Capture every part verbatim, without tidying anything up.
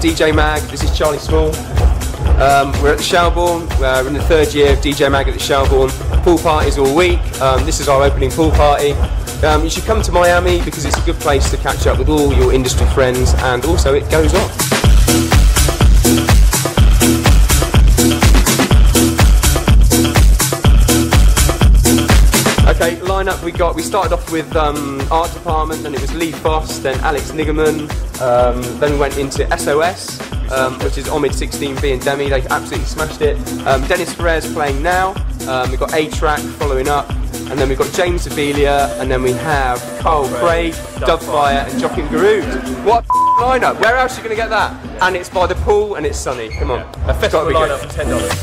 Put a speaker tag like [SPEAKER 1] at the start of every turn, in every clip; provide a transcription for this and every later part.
[SPEAKER 1] D J Mag. This is Charlie Small. Um, we're at the Shelborne. Uh, we're in the third year of D J Mag at the Shelborne. Pool parties all week. Um, this is our opening pool party. Um, you should come to Miami because it's a good place to catch up with all your industry friends, and also it goes on. Okay, lineup we got. We started off with um, art department, then it was Lee Foss, then Alex Nigerman, um, then we went into S O S, um, which is Omid sixteen B and Demi. They absolutely smashed it. Um, Dennis Ferrer's playing now. Um, we've got A-Track following up, and then we've got James Abelia, and then we have Carl Craig, Dubfire, and Joachim Garud. What a lineup! Where else are you going to get that? And it's by the pool, and it's sunny. Come on,
[SPEAKER 2] yeah. A festival lineup for ten dollars.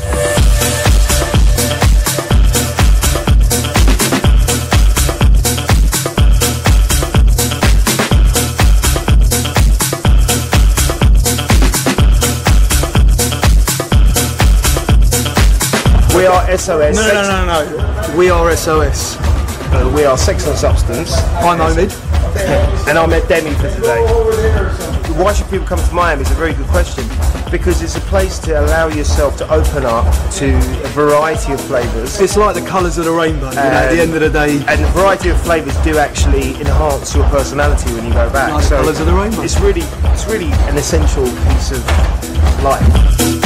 [SPEAKER 3] We are S O S.
[SPEAKER 4] No, no, no, no, no.
[SPEAKER 3] We are S O S. Uh, we are Sex and Substance.
[SPEAKER 4] I'm Omid.
[SPEAKER 3] And I'm at Demi for today. Why should people come to Miami? It's a very good question. Because it's a place to allow yourself to open up to a variety of flavours.
[SPEAKER 4] It's like the colours of the rainbow, you know, at the end of the day.
[SPEAKER 3] And a variety of flavours do actually enhance your personality when you go back.
[SPEAKER 4] Like the colours of the rainbow.
[SPEAKER 3] It's really, it's really an essential piece of life.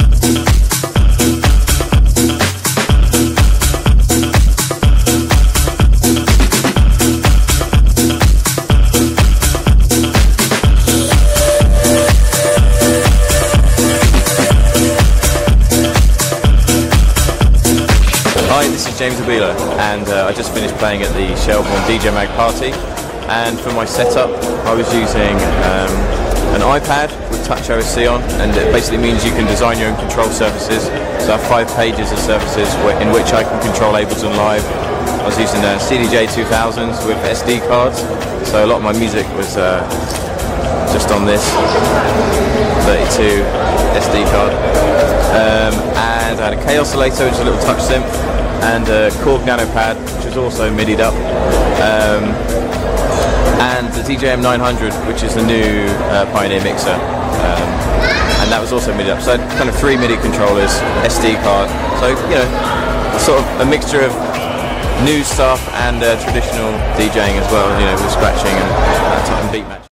[SPEAKER 5] Hi, this is James Abelia, and uh, I just finished playing at the Shelborne D J Mag party, and for my setup I was using um, an iPad with Touch O S C on, and it basically means you can design your own control surfaces. So I have five pages of surfaces in which I can control Ableton Live. I was using uh, C D J two thousands with S D cards, so a lot of my music was uh, just on this thirty-two S D card. Um, and I had a K oscillator, which is a little touch synth, and a Korg Nano Pad, which was also MIDI'd up, um, and the D J M nine hundred, which is the new uh, Pioneer mixer, um, and that was also MIDI'd up. So I had kind of three MIDI controllers, S D card, so you know, sort of a mixture of new stuff and uh, traditional DJing as well, you know, with scratching and, uh, and beat matching.